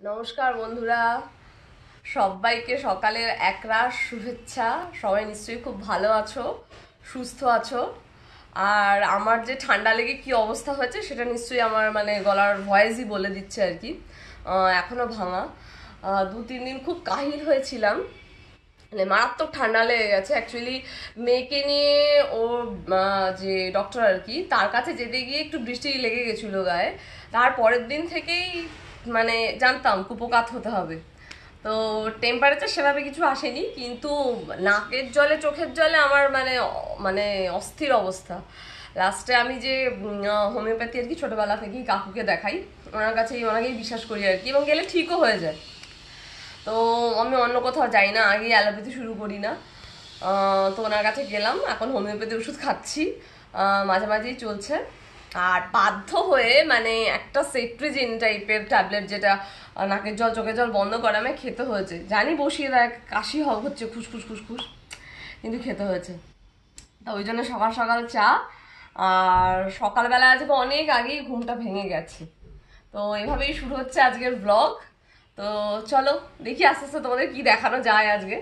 নমস্কার বন্ধুরা, সবাইকে সকালের একরাশ শুভেচ্ছা। সবাই নিশ্চয়ই খুব ভালো আছো, সুস্থ আছো। আর আমার যে ঠান্ডা লেগে কি অবস্থা হয়েছে সেটা নিশ্চয়ই আমার গলার ভয়েসই বলে দিচ্ছে আর কি। এখনো ভাঙা। 2-3 দিন খুব কাহিল হয়েছিলাম, মারাত্মক ঠান্ডা লেগে গেছে। অ্যাকচুয়ালি মেয়েকে নিয়ে ওর যে ডক্টর আর কি, তার কাছে যেতে গিয়ে একটু বৃষ্টি লেগে গেছিলো গায়ে। তার পরের দিন থেকেই জানতাম কুপোকাত হতে হবে। তো টেম্পারেচার সেভাবে কিছু আসেনি, কিন্তু নাকের জলে চোখের জলে আমার মানে অস্থির অবস্থা। লাস্টে আমি যে হোমিওপ্যাথি আর কি ছোটোবেলা থেকেই কাকুকে দেখাই, ওনাকেই বিশ্বাস করি আর কি, এবং গেলে ঠিকও হয়ে যায়। তো আমি অন্য কোথাও যাই না, আগে অ্যালোপ্যাথি শুরু করি না। তো ওনার কাছে গেলাম, এখন হোমিওপ্যাথি ওষুধ খাচ্ছি, মাঝে মাঝেই চলছে। আর বাধ্য হয়ে একটা সেট্রিজিন টাইপের ট্যাবলেট, যেটা নাকের জল চোখের জল বন্ধ করে, আমি খেতে হয়েছে। জানি বসিয়ে দেয়, কাশি হচ্ছে খুসখুস খুসখুস, কিন্তু খেতে হয়েছে। তো ওই জন্য সকাল সকাল চা। আর সকালবেলা আজকে অনেক আগেই ঘুমটা ভেঙে গেছে। তো এভাবেই শুরু হচ্ছে আজকের ব্লগ। তো চলো দেখি আস্তে আস্তে তোমাদের কি দেখানো যায় আজকে।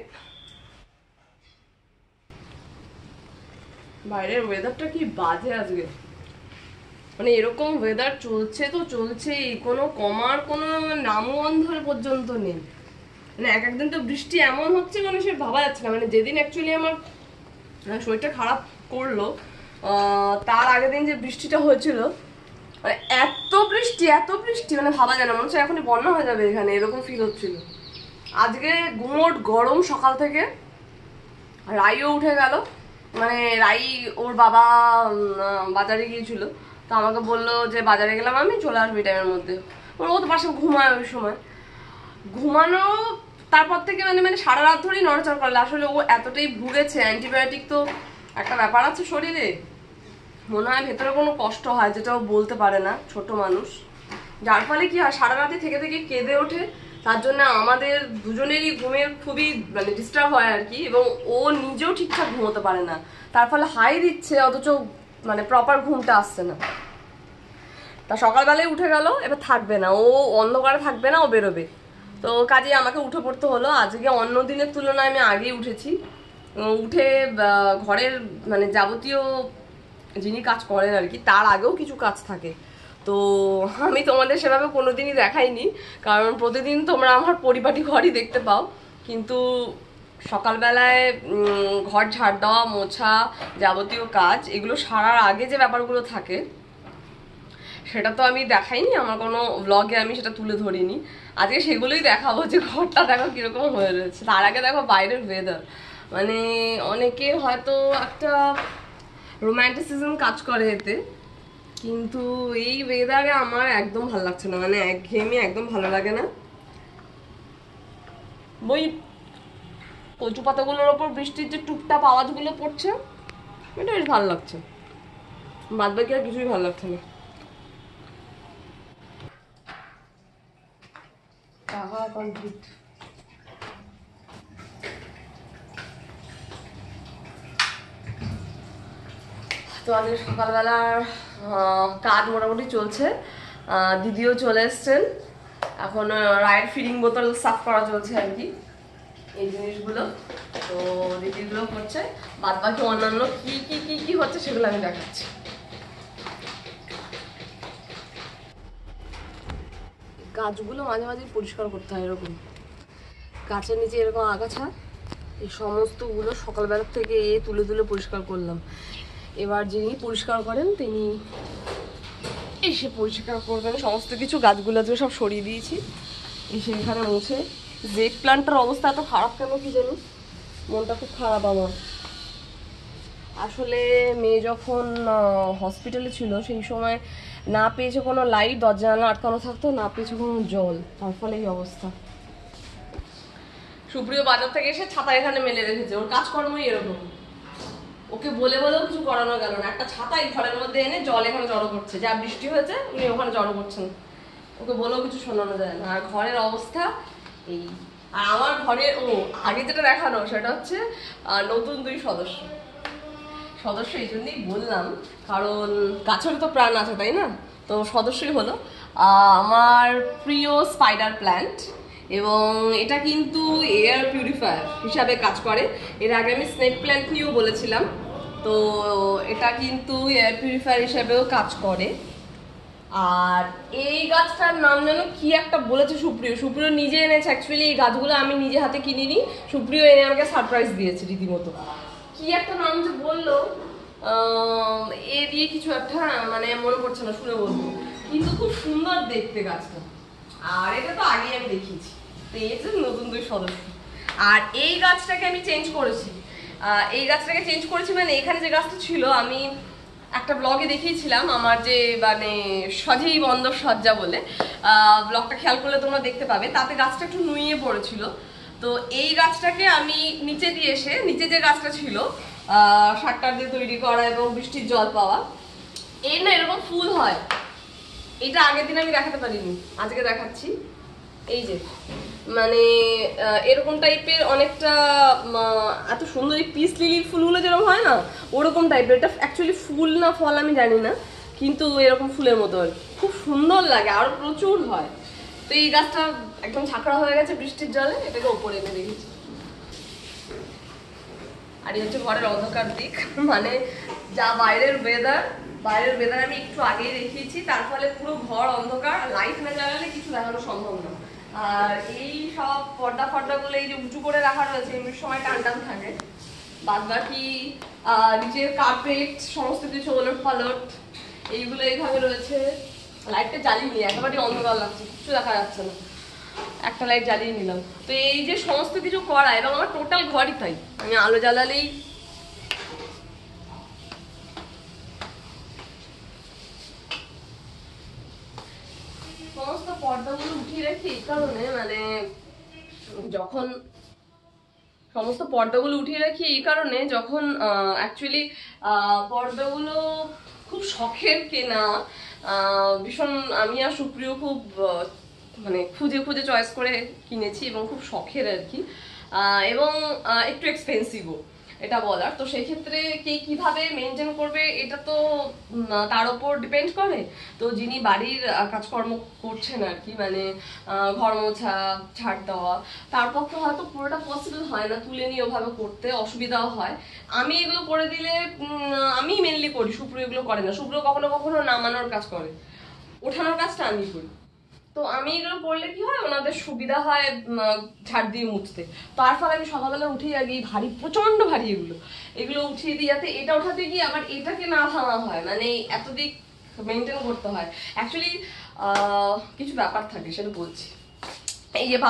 বাইরের ওয়েদারটা কি বাজে আজকে, এরকম ওয়েদার চলছে তো চলছেই, কোনো কমার কোনো নামগন্ধ পর্যন্ত নেই। এক একদিন তো বৃষ্টি এমন হচ্ছে সে ভাবা যাচ্ছে না। যেদিন অ্যাকচুয়ালি আমার শরীরটা খারাপ করলো, তার আগের দিন যে বৃষ্টিটা হয়েছিল, এত বৃষ্টি এত বৃষ্টি, ভাবা যায় না, মনে হচ্ছে এখনই বন্যা হয়ে যাবে এখানে, এরকম ফিল হচ্ছিল। আজকে গুমোট গরম সকাল থেকে। রাইও উঠে গেল, রাই ওর বাবা বাজারে গিয়েছিল, তো আমাকে বললো যে বাজারে গেলাম, আমি চলে আসবো এই টাইমের মধ্যে। ও তো পাশে ঘুমায়, ওই সময় ঘুমানো। তারপর থেকে সারা রাত ধরেই নড়াচড় করলে। আসলে ও এতটাই ভুগেছে, অ্যান্টিবায়োটিক তো একটা ব্যাপার আছে শরীরে, মনে হয় ভেতরে কোনো কষ্ট হয় যেটা ও বলতে পারে না, ছোট মানুষ। যার ফলে কি হয়, সারা রাতে থেকে থেকে কেঁদে ওঠে। তার জন্য আমাদের দুজনেরই ঘুমের খুবই ডিস্টার্ব হয় আর কি, এবং ও নিজেও ঠিকঠাক ঘুমোতে পারে না। তার ফলে হাই দিচ্ছে, অথচ প্রপার ঘুমটা আসছে না। তা সকালবেলায় উঠে গেল, এবার থাকবে না, ও অন্ধকারে থাকবে না, ও বেরোবে। তো কাজে আমাকে উঠে পড়তে হলো। আজকে অন্য দিনের তুলনায় আমি আগেই উঠেছি। উঠে ঘরের যাবতীয় যিনি কাজ করেন আর কি, তার আগেও কিছু কাজ থাকে। তো আমি তোমাদের সেভাবে কোনোদিনই দেখাইনি, কারণ প্রতিদিন তোমরা আমার পরিপাটি ঘরই দেখতে পাও। কিন্তু সকালবেলায় ঘর ঝাড় দেওয়া, মোছা, যাবতীয় কাজ, এগুলো সারার আগে যে ব্যাপারগুলো থাকে সেটা তো আমি দেখাইনি, আমার কোনো ব্লগে আমি সেটা তুলে ধরিনি। আজকে সেগুলোই দেখাবো, যে ঘরটা দেখো কিরকম হয়ে রয়েছে। তার আগে দেখো বাইরের ওয়েদার, অনেকের হয়তো একটা রোম্যান্টিসিজম কাজ করে এতে, কিন্তু এই ওয়েদারে আমার একদম ভালো লাগছে না, একঘেয়েমি একদম ভালো লাগে না। ওই কচু পাতাগুলোর ওপর বৃষ্টির যে টুকটাপ আওয়াজগুলো পড়ছে, এটা বেশ ভালো লাগছে। বাদ বাকি আর কিছুই ভালো লাগছে না। কমপ্লিট। তো আজকে সকালবেলার কাজ মোটামুটি চলছে। দিদিও চলে এসছেন, এখন রায়ের ফিডিং বোতল সাফ করা চলছে আর কি, এই জিনিসগুলো। তো দিদিগুলো করছে, বাদ বাকি অন্যান্য কি কি কি কি হচ্ছে সেগুলো আমি দেখাচ্ছি। গাছগুলো মাঝে মাঝে পরিষ্কার করতে হয়, এরকম গাছের নিচে এরকম আগাছা, এই সমস্তগুলো সকালবেলা থেকে তুলে তুলে পরিষ্কার করলাম। এবার যিনি পরিষ্কার করেন তিনি এসে পরিষ্কার করবেন সমস্ত কিছু। গাছগুলো সব সরিয়ে দিয়েছি, এসে এখানে মুছে। জেড প্লান্টটার অবস্থা এত খারাপ কেন কি জানি, মনটা খুব খারাপ আমার। আসলে মেয়ে যখন হসপিটালে ছিল সেই সময় না পেয়েছে কোনো লাইট, দরজা জানালা আটকানো থাকতো, না পেয়েছে কোনো জল, তার ফলে এই অবস্থা। সুপ্রিয় বাজার থেকে এসে ছাতা এখানে মেলে রেখেছে, ওর কাজকর্মই এরকম। ওকে বলে বলেও কিছু করানো গেল না, একটা ছাতাই ঘরের মধ্যে এনে জল এখানে জড়ো করছে, যা বৃষ্টি হয়েছে উনি ওখানে জড়ো করছেন, ওকে বলেও কিছু শোনানো যায় না। আর ঘরের অবস্থা এই। আর আমার ঘরে আগে যেটা দেখানো সেটা হচ্ছে নতুন 2 সদস্য এই জন্যই বললাম, কারণ গাছের তো প্রাণ আছে তাই না, তো সদস্যই হলো। আমার প্রিয় স্পাইডার প্ল্যান্ট, এবং এটা কিন্তু এয়ার পিউরিফায়ার হিসাবে কাজ করে। এর আগে আমি স্নেক প্ল্যান্ট নিয়েও বলেছিলাম, তো এটা কিন্তু এয়ার পিউরিফায়ার হিসাবেও কাজ করে। আর এই গাছটার নাম যেন কি একটা বলেছে সুপ্রিয় নিজে এনেছে। অ্যাকচুয়ালি এই গাছগুলো আমি নিজে হাতে কিনিনি, সুপ্রিয় এনে আমাকে সারপ্রাইজ দিয়েছে রীতিমতো। কি একটা নাম যে বললো, এ দিয়ে কিছু একটা, মানে মনে পড়ছে না, শুনে বলবো। কিন্তু খুব সুন্দর দেখতে গাছটা, আর এটা তো আগেই আমি দেখিয়েছি। তো এই যে নতুন 2 সদস্য। আর এই গাছটাকে আমি চেঞ্জ করেছি। মানে এখানে যে গাছটা ছিল, আমি একটা ব্লগে দেখিয়েছিলাম আমার যে মানে সজেই বন্দর সজ্জা বলে ব্লগটা খেয়াল করলে তোমরা দেখতে পাবে, তাতে গাছটা একটু নুয়ে পড়েছিল। তো এই গাছটাকে আমি নিচে দিয়ে এসে, নিচে যে গাছটা ছিল শাটার দিয়ে তৈরি করা এবং বৃষ্টির জল পাওয়া, এর না এরকম ফুল হয়। এটা আগের দিন আমি দেখাতে পারিনি, আজকে দেখাচ্ছি। এই যে মানে এরকম টাইপের অনেকটা এত সুন্দর এই পিস লিলির ফুলগুলো যেরকম হয় না, ওরকম টাইপের। এটা অ্যাকচুয়ালি ফুল না ফল আমি জানি না, কিন্তু এরকম ফুলের মতো আর খুব সুন্দর লাগে, আরো প্রচুর হয়। তো এই গাছটা একদম ঝাঁকড়া হয়ে গেছে বৃষ্টির জলে, এটাকে ওপরে এনে রেখেছি। আর এই হচ্ছে ঘরের অন্ধকার দিক, মানে যা বাইরের ওয়েদার আমি একটু আগেই দেখিয়েছি, তার ফলে পুরো ঘর অন্ধকার, লাইট না জ্বালালে কিছু দেখানো সম্ভব না। আর এই সব পর্দাগুলো এই যে উঁচু করে রাখা রয়েছে, এমনি সময় টান থাকে। বাদ বাকি নিচের কার্পেট সমস্ত কিছু ওলট পালট, এইগুলো এইভাবে রয়েছে। লাইটটা জ্বালিয়ে নিই, একেবারে অন্ধকার লাগছে, কিছু দেখা যাচ্ছে না, একটা লাইট জ্বালিয়ে নিলাম। তো এই যে সমস্ত কিছু করা, এবং আমার টোটাল ঘরই তাই, আমি আলো জ্বালালেই সমস্ত পর্দাগুলো উঠিয়ে রাখি এই কারণে, মানে যখন অ্যাকচুয়ালি পর্দাগুলো খুব শখের কেনা, ভীষণ আমি আর সুপ্রিয় খুব মানে খুঁজে চয়েস করে কিনেছি, এবং খুব শখের আর কি, এবং একটু এক্সপেন্সিভও এটা বলার। তো সেই ক্ষেত্রে কে কিভাবে মেনটেন করবে এটা তো তার উপর ডিপেন্ড করে। তো যিনি বাড়ির কাজকর্ম করছেন আর কি, মানে ঘর মোছা, ঝাড় দেওয়া, তার পক্ষে হয়তো পুরোটা পসিবল হয় না, তুলে নিয়ে ওভাবে করতে অসুবিধাও হয়। আমি এগুলো করে দিলে আমি মেনলি করি, সুপ্রিয় এগুলো করে না। সুপ্রিয় কখনো কখনো নামানোর কাজ করে, ওঠানোর কাজটা আমি করি। তো আমি এগুলো করলে কি হয়, ওনাদের সুবিধা হয় ঝাড় দিয়ে মুছতে। তার ফলে আমি সকালবেলা উঠেই আগে ভারী, প্রচন্ড ভারী এগুলো উঠিয়ে দিই, যাতে এটা ওঠাতে গিয়ে আবার এটাকে না ভাঙা হয়, মানে এত দিক মেনটেন করতে হয়। অ্যাকচুয়ালি কিছু ব্যাপার থাকে, সেটা বলছি। এই যে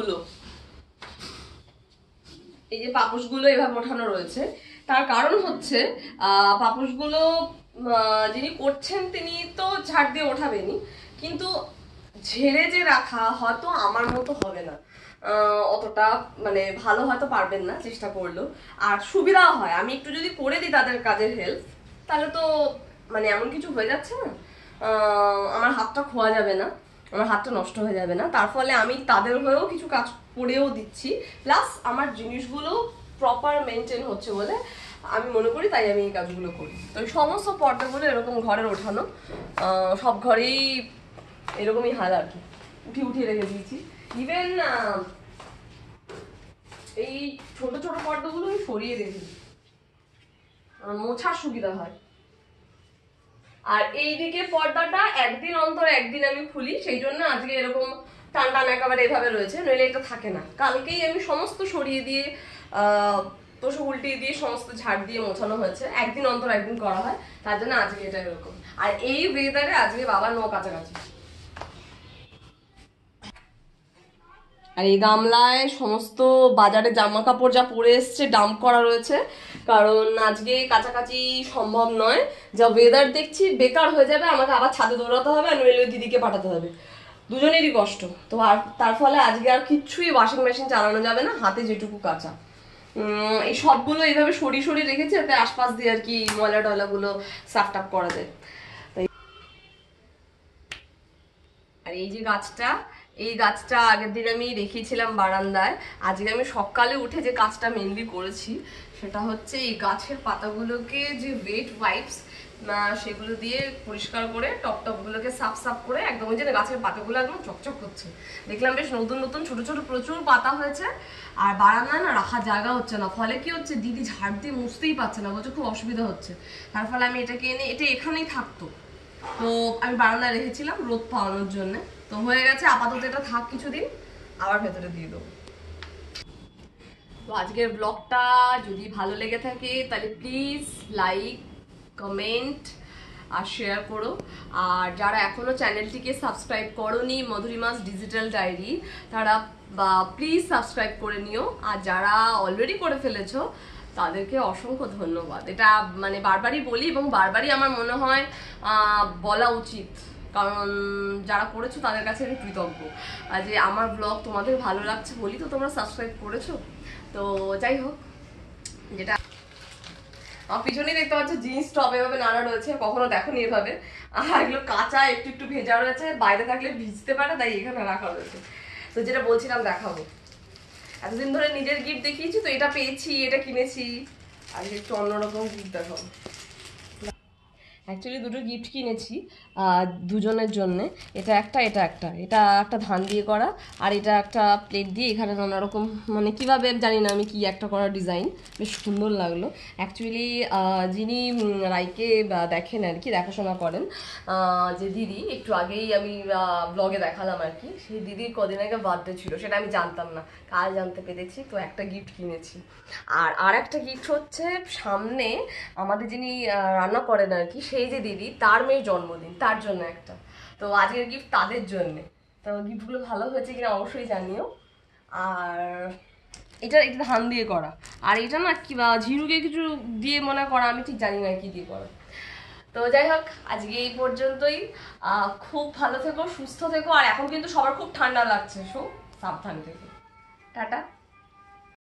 পাপোশগুলো এভাবে ওঠানো রয়েছে, তার কারণ হচ্ছে পাপোশগুলো যিনি করছেন তিনি তো ঝাড় দিয়ে ওঠাবেনই, কিন্তু ঝেড়ে যে রাখা হয়তো আমার মতো হবে না, অতটা মানে ভালো হয়তো পারবেন না চেষ্টা করলেও। আর সুবিধাও হয়, আমি একটু যদি করে দিই তাদের কাজের হেল্প, তাহলে তো মানে এমন কিছু হয়ে যাচ্ছে না, আমার হাতটা খোয়া যাবে না, আমার হাতটা নষ্ট হয়ে যাবে না। তার ফলে আমি তাদের হয়েও কিছু কাজ করেও দিচ্ছি, প্লাস আমার জিনিসগুলো প্রপার মেনটেন হচ্ছে বলে আমি মনে করি, তাই আমি এই কাজগুলো করি। তো সমস্ত পর্দাগুলো এরকম ঘরের ওঠানো, সব ঘরেই এরকমই হাল আর কি, উঠিয়ে রেখে দিয়েছি। ইভেন এই ছোট ছোট পর্দাগুলো আমি সরিয়ে রেখেছি, মোছার সুবিধা হয়। আর এইদিকে পর্দাটা একদিন অন্তর একদিন আমি খুলি, সেই জন্য আজকে এরকম টান টান একেবারে এভাবে রয়েছে, নইলে এটা থাকে না। কালকেই আমি সমস্ত সরিয়ে দিয়ে তোষক উল্টিয়ে দিয়ে সমস্ত ঝাড় দিয়ে মোছানো হয়েছে, একদিন অন্তর একদিন করা হয়, তার জন্য আজকে এটা এরকম। আর এই ওয়েদারে আজকে বাবার নো কাছাকাছি। আর এই গামলায় সমস্ত বাজারে জামা কাপড় যা পরে এসছে ডাম্প করা রয়েছে, কারণ আজকে কাছাকাছি সম্ভব নয়, যা ওয়েদার দেখছি বেকার হয়ে যাবে, আমাকে আবার ছাদে দৌড়াতে হবে, আর নইলে দিদিকে পাঠাতে হবে, দুজনেরই কষ্ট। তো আর তার ফলে আজকে আর কিচ্ছুই ওয়াশিং মেশিন চালানো যাবে না, হাতে যেটুকু কাঁচা এই সবগুলো এইভাবে সরিয়ে রেখেছি, যাতে আশপাশ দিয়ে আর কি ময়লা টয়লাগুলো সাফ টাফ করা যায়। আর এই গাছটা আগের দিন আমি রেখেছিলাম বারান্দায়। আজকে আমি সকালে উঠে যে কাজটা মেনলি করেছি সেটা হচ্ছে এই গাছের পাতাগুলোকে যে ওয়েট ওয়াইপস সেগুলো দিয়ে পরিষ্কার করে টপগুলোকে সাফ সাফ করে একদম ওই যে গাছের পাতাগুলো একদম চকচক করছে। দেখলাম বেশ নতুন নতুন ছোট ছোট প্রচুর পাতা হয়েছে। আর বারান্দায় না রাখার জায়গা হচ্ছে না, ফলে কি হচ্ছে দিদি ঝাড় দিয়ে মুছতেই পারছে না, বলছে খুব অসুবিধা হচ্ছে। তার ফলে আমি এটাকে এনে, এটা এখানেই থাকতো, তো আমি বারান্দায় রেখেছিলাম রোদ পাওয়ানোর জন্য। তো হয়ে গেছে, আপাতত এটা থাক কিছুদিন, আবার ভেতরে দিয়ে দেবো। তো আজকের ব্লগটা যদি ভালো লেগে থাকে তাহলে প্লিজ লাইক, কমেন্ট আর শেয়ার করো। আর যারা এখনো চ্যানেলটিকে সাবস্ক্রাইব করোনি মধুরিমাস ডিজিটাল ডায়েরি, তারা প্লিজ সাবস্ক্রাইব করে নিও। আর যারা অলরেডি করে ফেলেছো তাদেরকে অসংখ্য ধন্যবাদ। এটা মানে বারবারই বলি এবং বারবারই আমার মনে হয় বলা উচিত, কারণ যারা করেছো তাদের কাছে আমি কৃতজ্ঞ। আর যে আমার ব্লগ তোমাদের ভালো লাগছে বলি তো তোমরা সাবস্ক্রাইব করেছো। তো যাই হোক, যেটা আমার পিছনেই দেখতে পাচ্ছ জিন্স টপ এভাবে নাড়া রয়েছে, কখনো দেখোনি এভাবে। আর এগুলো কাঁচা একটু একটু ভেজা রয়েছে, বাইরে থাকলে ভিজতে পারে, তাই এখানে রাখা রয়েছে। তো যেটা বলছিলাম দেখাবো, এতদিন ধরে নিজের গিফট দেখিয়েছি, তো এটা পেয়েছি, এটা কিনেছি, আর একটু অন্যরকম গিফট দেখাবো। অ্যাকচুয়ালি দুটো গিফট কিনেছি দুজনের জন্যে। এটা একটা ধান দিয়ে করা, আর এটা একটা প্লেট দিয়ে এখানে নানা রকম মানে কীভাবে জানি না আমি, কি একটা করা ডিজাইন, বেশ সুন্দর লাগলো। অ্যাকচুয়ালি যিনি রাইকে দেখেন আর কি, দেখাশোনা করেন, যে দিদি একটু আগেই আমি ব্লগে দেখালাম আর কি, সেই দিদির কদিন আগে বার্থডে ছিল, সেটা আমি জানতাম না, কাল জানতে পেরেছি। তো একটা গিফট কিনেছি। আর একটা গিফট হচ্ছে সামনে আমাদের যিনি রান্না করেন আর কি, সেই যে দিদি, তার মেয়ের জন্মদিন, তার জন্য একটা। তো আজকের গিফট তাদের জন্যে। তো গিফটগুলো ভালো হয়েছে কিনা অবশ্যই জানিও। আর এটা ধান দিয়ে করা, আর এটা না কি ঝিনুকে কিছু দিয়ে মনে করা, আমি ঠিক জানি না কি দিয়ে করা। তো যাই হোক, আজকে এই পর্যন্তই। খুব ভালো থেকো, সুস্থ থেকো। আর এখন কিন্তু সবার খুব ঠান্ডা লাগছে, সাবধান থেকো। টাটা।